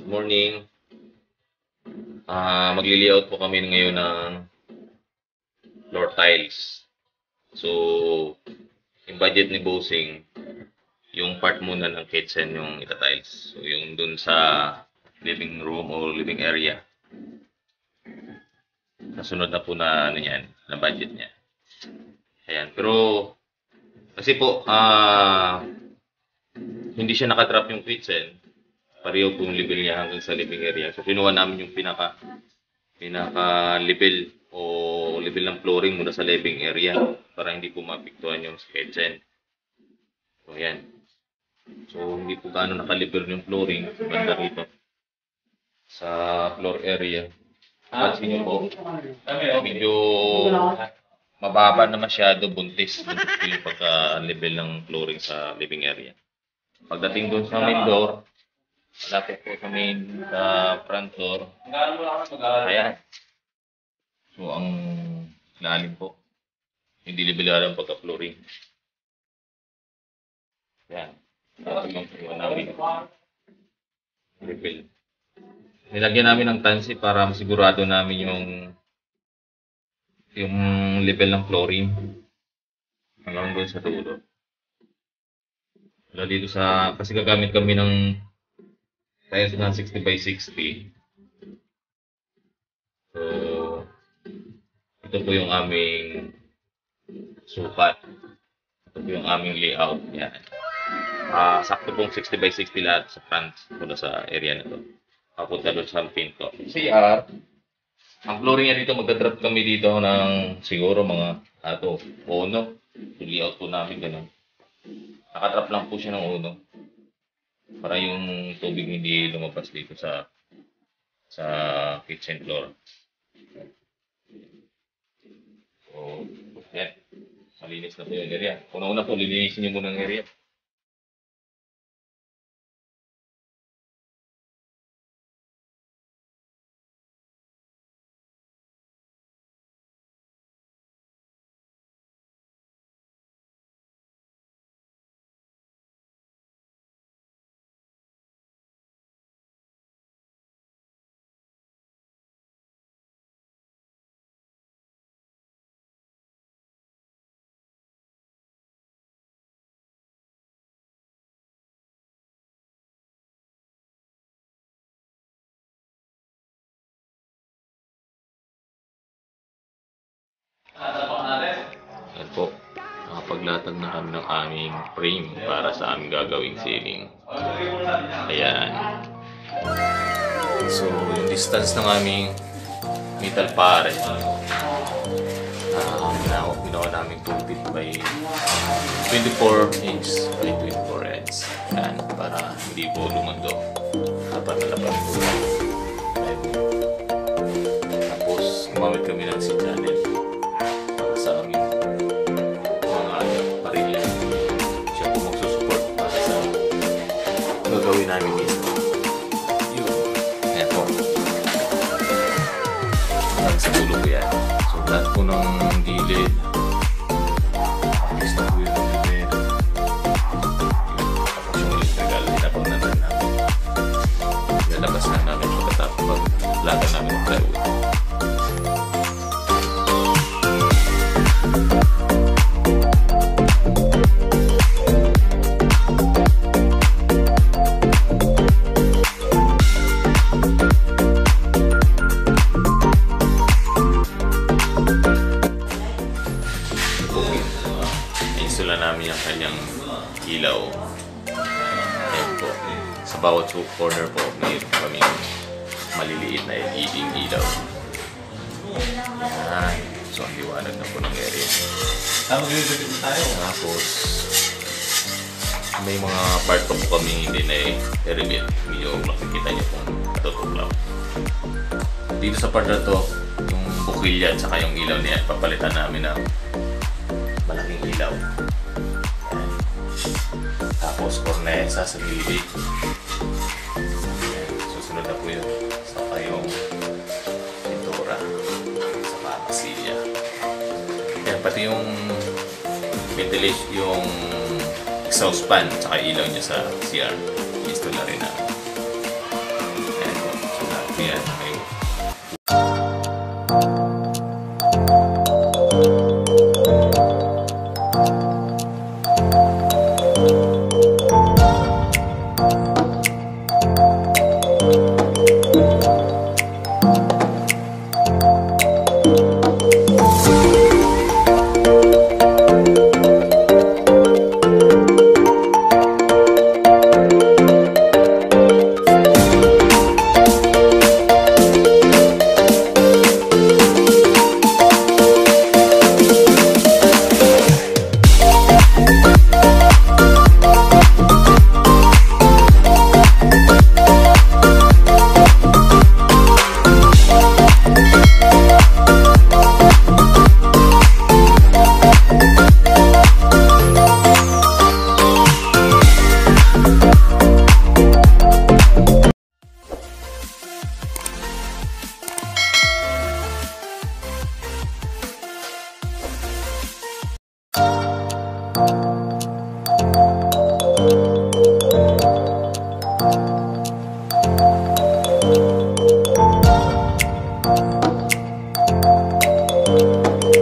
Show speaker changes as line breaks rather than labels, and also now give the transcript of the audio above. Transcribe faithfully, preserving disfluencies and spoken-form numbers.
Good morning. Uh, magli-layout po kami ngayon ng floor tiles. So, yung budget ni Bossing, yung part muna ng kitchen yung ita-tiles. So, yung dun sa living room o living area. Nasunod na po na ano yan, na budget niya. Ayan. Pero, kasi po, ah, uh, hindi siya nakatrap yung kitchen. Pareho po yung level niya hanggang sa living area. So, kinuha namin yung pinaka, pinaka level o level ng flooring muna sa living area para hindi po mapiktuhan yung kitchen. So, ayan. So, hindi po gaano nakaliber yung flooring banda rito sa floor area. Pansin nyo po, medyo mababa na masyado, buntis. Buntis po yung pagka-level ng flooring sa living area. Pagdating doon sa main door, malapit po sa main uh, front door. Ayan. So, ang lalim po. Hindi level ang pagka-flooring. Ayan. Ito yung po namin. Level. Nilagyan namin ng tansi para masigurado namin yung yung level ng flooring hanggang doon sa dulo. Lalo dito sa, kasi gagamit kami ng tiles na sixty by sixty. So, ito po yung aming sukat. Ito po yung aming layout. Yan. Uh, sakto pong sixty by sixty lahat sa front mula sa area na to. Papunta doon sa pinto. C R. Ang flooring niya dito, magdadrop kami dito ng siguro mga ato, uno. So, layout po namin ganun. Nakatrap lang po siya ng uno. Para yung tubig hindi lumabas dito sa sa kitchen floor. So, yan. Malinis na po yung area. Una-una po, lilinisin niyo muna ang area. Yan po, nakapaglatag na kami ng aming frame para sa aming gagawing ceiling. Ayan. So, yung distance ng aming metal pare, um, na ginawa namin two feet by twenty-four inch by twenty-four inch. Ayan, para hindi po lumando. Dapat na dapat po. Tapos, gumamit kami ng C-channel para sa aming mga parilya. Siya po magsusupport para sa gagawin namin dito. Yun. Ayan po. Hanggang sa dulo po yan. So, lahat po ng gilid. Alis na po yung gilid. Tapos yung electrical, hinapang na namin. Lalabas na namin pagkatapos pag-lagan namin ng plywood. Install namin yung kanyang ilaw. Ayan po. Sa bawat corner po, mayroon kami maliliit na L E D ilaw. Ayan. So, ang liwanag na po ng area. Tapos, may mga part po kami hindi na i-remit. Medyo makikita niyo kung katutuklaw. Dito sa part na to, yung bukilya at saka yung ilaw niya, papalitan namin ng malaking ilaw. Ayan. Tapos, cornesa sa gilid. Susunod na po yun. Saka yung pintura. Saka masilya. Ayan, pati yung ventilation, yung exhaust fan, saka ilaw niya sa C R. Install na rin namin. Ayan, may